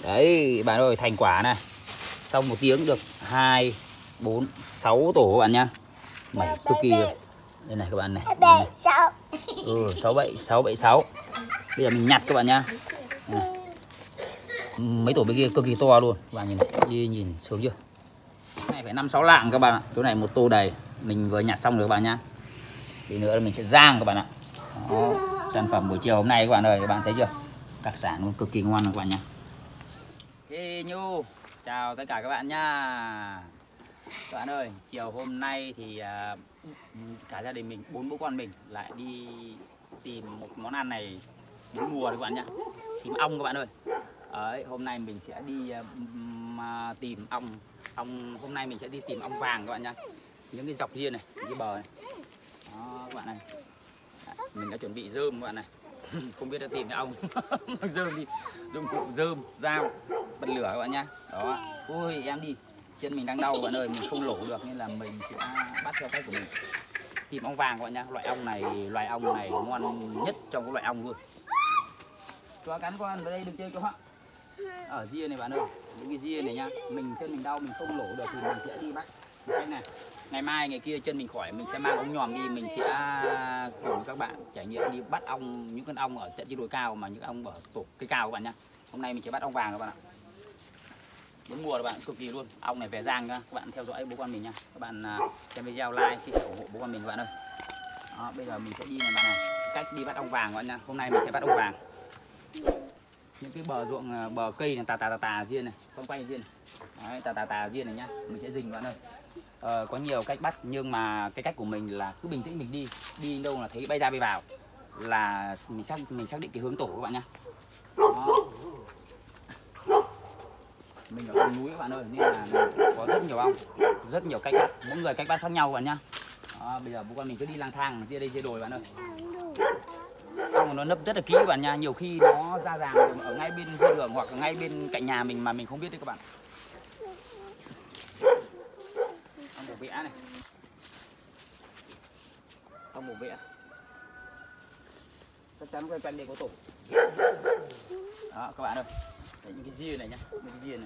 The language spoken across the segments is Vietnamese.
Đấy bạn ơi, thành quả này. Sau 1 tiếng được 2, 4, 6 tổ các bạn nhá. Mày cực kỳ rồi. Đây này các bạn này. 6 7 6. Bây giờ mình nhặt các bạn nhá. Mấy tổ bên kia cực kỳ to luôn. Các bạn nhìn này, nhìn sướng chưa? Cái này phải 5 6 lạng các bạn ạ. Chỗ này một tô đầy. Mình vừa nhặt xong rồi các bạn nhá. Tí nữa là mình sẽ rang các bạn ạ. Đó, sản phẩm buổi chiều hôm nay các bạn ơi, các bạn thấy chưa? Đặc sản luôn, cực kỳ ngon các bạn nhá. Hey Nhu, chào tất cả các bạn nhá. Các bạn ơi, chiều hôm nay thì cả gia đình mình, 4 bố con mình lại đi tìm một món ăn này đến mùa đấy các bạn nhá. Tìm ong các bạn ơi. Đấy, hôm nay mình sẽ đi tìm ong. Hôm nay mình sẽ đi tìm ong vàng các bạn nhá. Những cái dọc ria này, cái bờ này. Đó các bạn này. Mình đã chuẩn bị rơm các bạn này. Không biết đã tìm cái ong. Rơm đi, dụng cụ rơm, dao, bật lửa các bạn nhá. Đó. Ôi em đi. Chân mình đang đau các bạn ơi, mình không lổ được nên là mình sẽ bắt theo cách của mình. Tìm ong vàng các bạn nhá. Loài ong này ngon nhất trong các loại ong luôn. Cho cắn con ở đây đừng chơi cho. Ở ria này bạn ơi, những cái ria này nhá, chân mình đau mình không lổ được thì mình sẽ đi bắt cái này. Ngày mai ngày kia chân mình khỏi mình sẽ mang ống nhòm đi, mình sẽ cùng các bạn trải nghiệm đi bắt ong, những con ong ở tận trên đồi cao mà những ong ở tổ cây cao các bạn nhá. Hôm nay mình sẽ bắt ong vàng các bạn ạ. Đến mùa các bạn, cực kỳ luôn. Ong này về rang nhá. Các bạn theo dõi bố con mình nha. Các bạn xem video like, chia sẻ ủng hộ bố con mình các bạn ơi. Đó, bây giờ mình sẽ đi này bạn này. Cách đi bắt ong vàng các bạn nha. Hôm nay mình sẽ bắt ong vàng. Những cái bờ ruộng, bờ cây này tà riêng này, con quay riêng này. Đấy, tà riêng này nhá. Mình sẽ rình bạn ơi. Có nhiều cách bắt nhưng mà cái cách của mình là cứ bình tĩnh mình đi đâu là thấy bay ra bay vào là mình xác định cái hướng tổ các bạn nhá. Đó. Mình ở trên núi các bạn ơi nên là có rất nhiều ong, rất nhiều cách bắt, mỗi người cách bắt khác nhau các bạn nhá. Đó, bây giờ bố con mình cứ đi lang thang kia đây trên đồi bạn ơi. Ong nó nấp rất là kỹ các bạn nha, nhiều khi nó ra ràng ở ngay bên đường hoặc ngay bên cạnh nhà mình mà mình không biết đấy các bạn. Ong bổ vẽ này, ong bổ vẽ chắc chắn quanh đây có tổ. Đó các bạn ơi, đấy, những cái ria này nhá, những cái ria này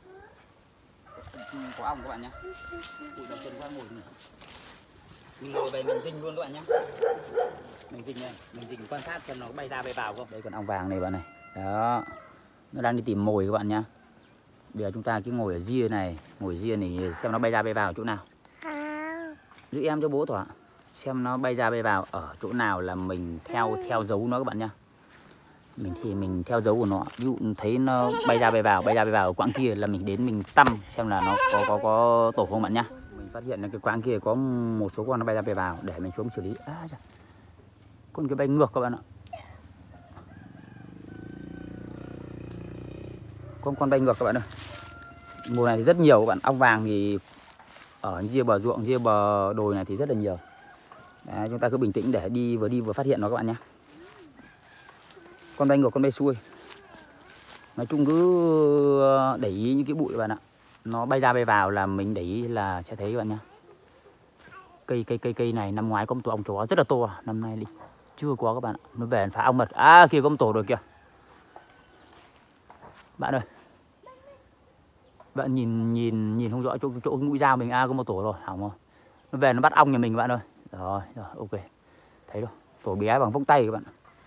có ong các bạn nhá. Ui đầu chân quá ngồi này. Mình ngồi về mình rình luôn các bạn nhá. Mình rình này, mình rình quan sát xem nó bay ra bay vào không. Đây còn ong vàng này bạn này. Đó. Nó đang đi tìm mồi các bạn nhá. Bây giờ chúng ta cứ ngồi ở ria này, xem nó bay ra bay vào chỗ nào. Giữ em cho bố Thỏa. Xem nó bay ra bay vào ở chỗ nào là mình theo dấu nó các bạn nhá. Mình theo dấu của nó. Ví dụ thấy nó bay ra bay vào ở quãng kia là mình đến mình tăm xem là nó có tổ không bạn nhá. Mình phát hiện là cái quãng kia có một số con nó bay ra bay vào để mình xuống xử lý. Con cái bay ngược các bạn ạ. Con bay ngược các bạn ơi. Mùa này thì rất nhiều các bạn. Ong vàng thì ở ria bờ ruộng, ria bờ đồi này thì rất là nhiều. Đấy, chúng ta cứ bình tĩnh để đi vừa phát hiện nó các bạn nhé. Con bay ngược, con bay xuôi. Nói chung cứ để ý những cái bụi các bạn ạ. Nó bay ra bay vào là mình để ý là sẽ thấy các bạn nhé. Cây này năm ngoái có một tổ ong chó rất là to, năm nay đi chưa có các bạn ạ. Nó về phá ong mật. Kìa có một tổ rồi kìa. Bạn ơi. Bạn nhìn không rõ chỗ mũi dao mình. Có một tổ rồi, hỏng rồi. Nó về nó bắt ong nhà mình các bạn ơi. Rồi, ok. Thấy rồi. Tổ bé bằng vốc tay các bạn.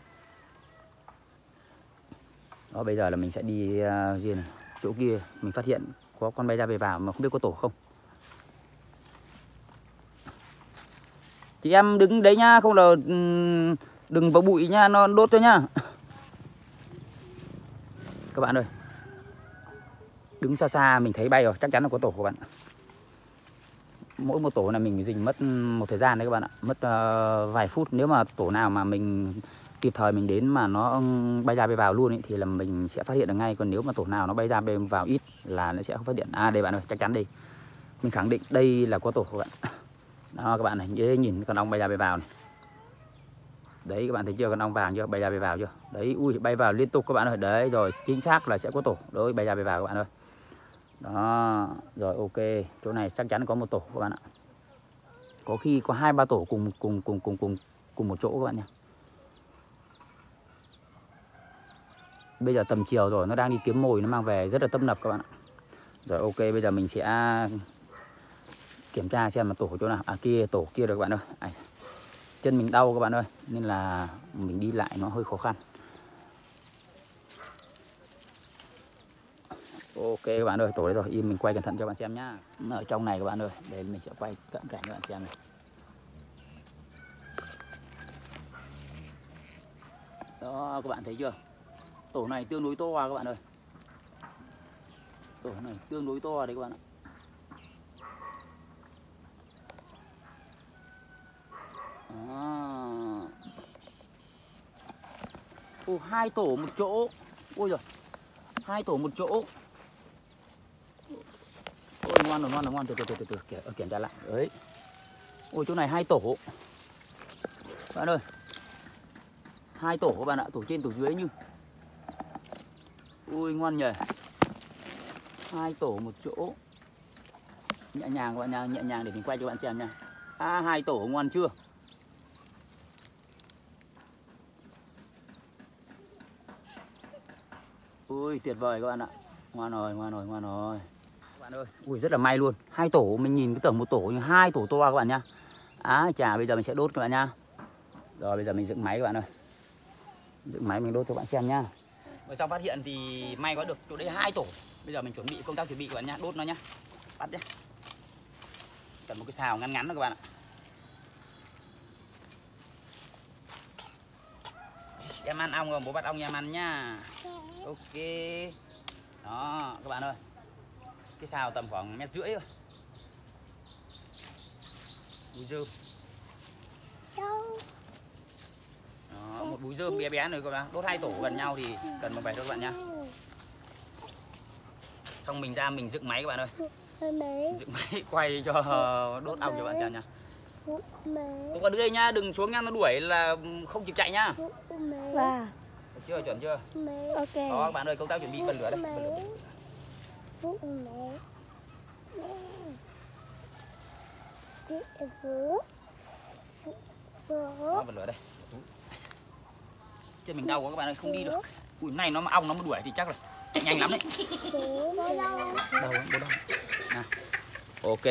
Đó, bây giờ là mình sẽ đi riêng này. Chỗ kia mình phát hiện có con bay ra bay vào mà không biết có tổ không. Chị em đứng đấy nhá, không là đừng vào bụi nha, nó đốt cho nhá. Các bạn ơi. Đứng xa xa mình thấy bay rồi, chắc chắn là có tổ của bạn. Mỗi một tổ là mình dình mất một thời gian đấy các bạn ạ. Mất vài phút. Nếu mà tổ nào mà mình kịp thời mình đến mà nó bay ra bay vào luôn ấy, thì là mình sẽ phát hiện được ngay. Còn nếu mà tổ nào nó bay ra bay vào ít là nó sẽ không phát hiện. Đây bạn ơi, chắc chắn đây. Mình khẳng định đây là có tổ các bạn. Đó các bạn này, nhìn con ong bay ra bay vào này. Đấy các bạn thấy chưa, con ong vàng chưa, bay ra bay vào chưa. Đấy, ui bay vào liên tục các bạn ơi. Đấy rồi, chính xác là sẽ có tổ. Đấy, bay ra bay vào các bạn ơi. Đó, rồi ok, chỗ này chắc chắn có một tổ các bạn ạ. Có khi có 2-3 tổ cùng một chỗ các bạn nhé. Bây giờ tầm chiều rồi, nó đang đi kiếm mồi, nó mang về rất là tấp nập các bạn ạ. Rồi ok, bây giờ mình sẽ kiểm tra xem là tổ chỗ nào. À kia, tổ kia rồi các bạn ơi. Chân mình đau các bạn ơi, nên là mình đi lại nó hơi khó khăn. Ok các bạn ơi, tổ đấy rồi, im mình quay cẩn thận cho bạn xem nhá. Nó ở trong này các bạn ơi, để mình sẽ quay cận cảnh cho bạn xem này. Đó các bạn thấy chưa? Tổ này tương đối to các bạn ơi. Tổ này tương đối to đấy các bạn ạ. Ô, 2 tổ một chỗ. Ôi giời, 2 tổ một chỗ. Ôi ngoan rồi, ngoan, từ kiểm tra lại. Đấy. Ôi chỗ này 2 tổ. Bạn ơi. 2 tổ các bạn ạ, tổ trên tổ dưới như. Ui ngoan nhỉ. 2 tổ một chỗ. Nhẹ nhàng các bạn nha, nhẹ nhàng để mình quay cho bạn xem nha. 2 tổ ngoan chưa? Ui tuyệt vời các bạn ạ. Ngoan rồi. Các bạn ơi, ui rất là may luôn. 2 tổ, mình nhìn cái tưởng một tổ nhưng 2 tổ to các bạn nha. Chà, bây giờ mình sẽ đốt các bạn nha. Rồi bây giờ mình dựng máy các bạn ơi. Dựng máy mình đốt cho bạn xem nhá. Vừa xong phát hiện thì may có được chỗ đây 2 tổ. Bây giờ mình chuẩn bị công tác chuẩn bị các bạn nhá, đốt nó nhá. Bắt nhá. Cần một cái xào ngắn ngắn đó các bạn ạ. Em ăn ong rồi, bố bắt ong em ăn nhá. Ok. Đó các bạn ơi. Cái xào tầm khoảng 1,5 mét thôi. Búi rơm. Đó, một búi rơm bé bé rồi các bạn. Đốt 2 tổ gần nhau thì cần một vài thôi các bạn nhá. Xong mình ra mình dựng máy các bạn ơi. Dựng máy quay cho đốt ong cho bạn xem nha. Tôi qua đưa đây nhá, đừng xuống nha, nó đuổi là không kịp chạy nhá. Wow. Được chưa, chuẩn chưa? Ok. Đó các bạn ơi, công tác chuẩn bị bật lửa đây. Đó, bật lửa đây. Chân mình đau quá các bạn ơi, không đi được. Ui này nó mà ong nó mà đuổi thì chắc là chạy nhanh lắm đấy. Đâu. Nào. Ok.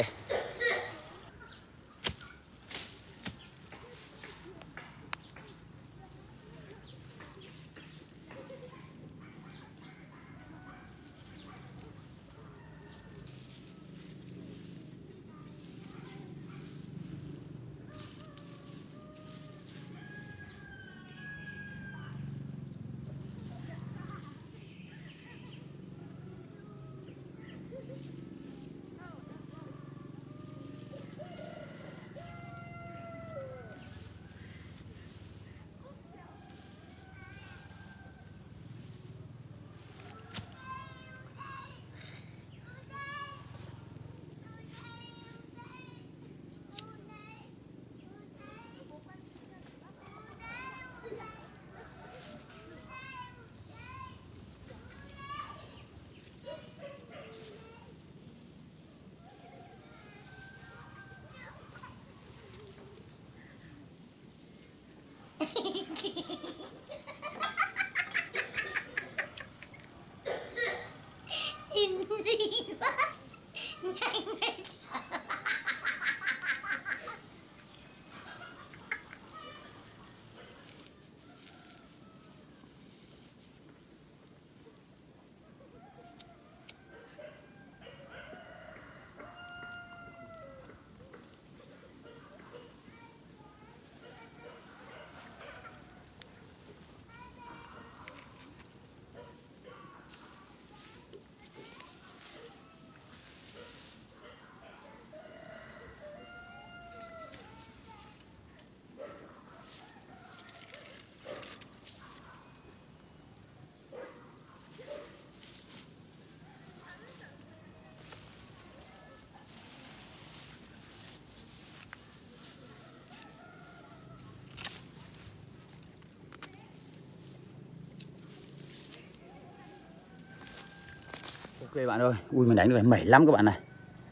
Ok bạn ơi, ui mình đánh được mẩy lắm các bạn này.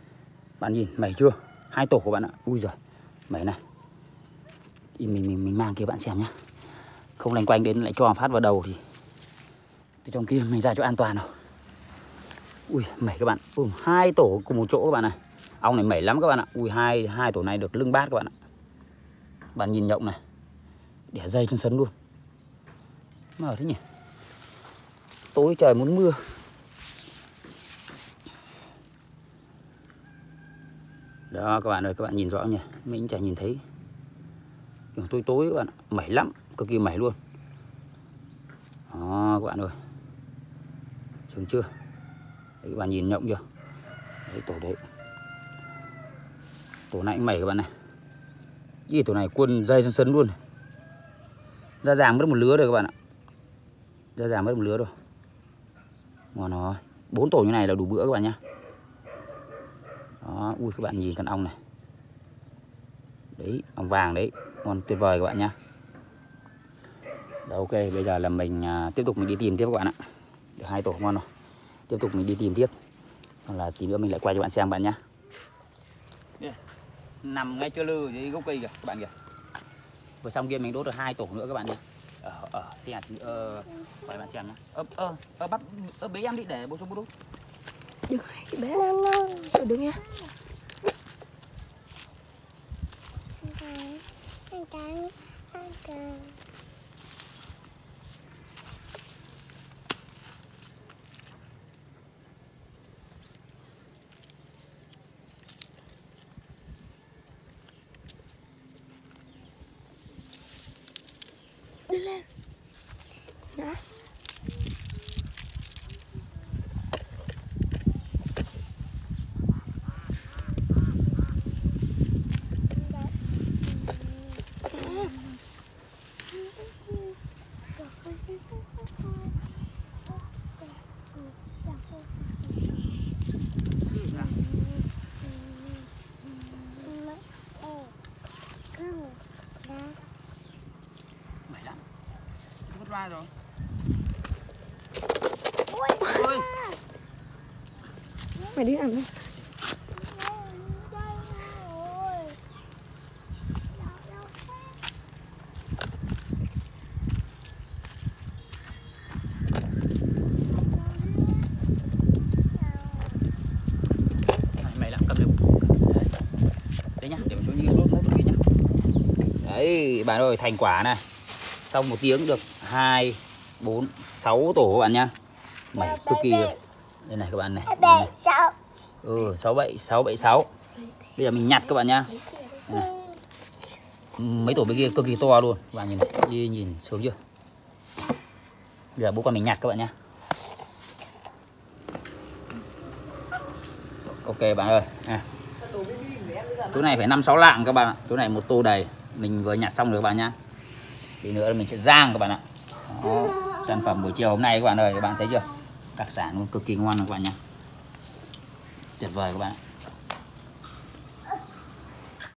Bạn nhìn mẩy chưa? 2 tổ của bạn ạ. Ui giời, mẩy này. Mình mang kia bạn xem nhá. Không lành quanh đến lại cho phát vào đầu thì Từ trong kia mình ra chỗ an toàn rồi. Ui mẩy các bạn. Hai tổ cùng một chỗ các bạn này. Ong này mẩy lắm các bạn ạ. Ui hai tổ này được lưng bát các bạn ạ. Bạn nhìn nhộng này. Đẻ dây trên sân luôn. Mở thế nhỉ. Tối trời muốn mưa. Đó các bạn ơi, các bạn nhìn rõ nhỉ. Mình chả nhìn thấy. Kiểu tối các bạn ạ. Mẩy lắm, cực kỳ mẩy luôn. Đó các bạn ơi. Xuống chưa? Đấy, các bạn nhìn nhộng chưa? Đấy tổ đấy. Tổ này cũng mẩy các bạn này. Ý tổ này quân dây trên sân luôn. Ra ràng mất một lứa rồi các bạn ạ. Ra ràng mất một lứa rồi. Ngon rồi. 4 tổ như này là đủ bữa các bạn nhá. Đó, ui các bạn nhìn con ong này. Đấy, ong vàng đấy. Ngon tuyệt vời các bạn nhá. Đó, ok, bây giờ là mình tiếp tục mình đi tìm tiếp các bạn ạ. Được 2 tổ ngon rồi. Tiếp tục mình đi tìm tiếp. Hoặc là tí nữa mình lại quay cho bạn xem bạn nhá. Nằm ngay chưa lư dưới gốc cây kìa các bạn kìa. Vừa xong kia mình đốt được 2 tổ nữa các bạn đi. Ở xe thì quay bạn xem nhá. Bắt bế em đi để bố xuống bố đốt. Được rồi, bé đứng nha. Đi lên. Đó. Mày lắm. Vứt ra rồi. Ôi. Mày đi ăn đi. Mày làm cầm được. Đấy nhá, để một số như nốt kia nhá. Đấy, bạn ơi, thành quả này. Sau 1 tiếng được 2, 4, 6 tổ các bạn nhá. Mày cực kỳ. Đây này các bạn này. 6 7 6. Bây giờ mình nhặt các bạn nhá. Đây này. Mấy tổ bên kia cực kỳ to luôn. Các bạn nhìn này, nhìn sướng chưa? Bây giờ bố con mình nhặt các bạn nhá. Ok bạn ơi. Chỗ này phải 5-6 lạng các bạn ạ. Chỗ này một tô đầy. Mình vừa nhặt xong rồi các bạn nhá. Tí nữa mình sẽ rang các bạn ạ. Đó, sản phẩm buổi chiều hôm nay các bạn ơi, các bạn thấy chưa? Đặc sản cực kỳ ngon các bạn nhá. Tuyệt vời các bạn.